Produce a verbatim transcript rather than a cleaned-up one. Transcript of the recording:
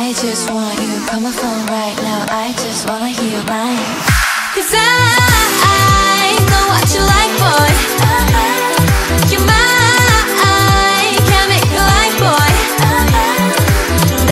I just want you. Call my phone right now. I just wanna hear